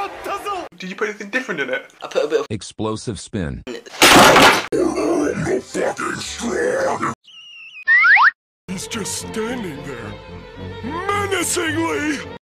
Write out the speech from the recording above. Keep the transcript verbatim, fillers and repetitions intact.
Did you put anything different in it? I put a bit of explosive spin. He's just standing there, menacingly!